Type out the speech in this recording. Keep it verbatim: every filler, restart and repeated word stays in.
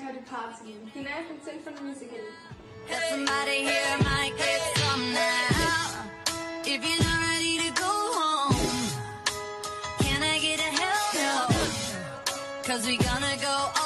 heute partyen. Die Nerven sind von Musik. Somebody here might get some now. If you're not ready to go home, can I get a hell no? Cause we gonna go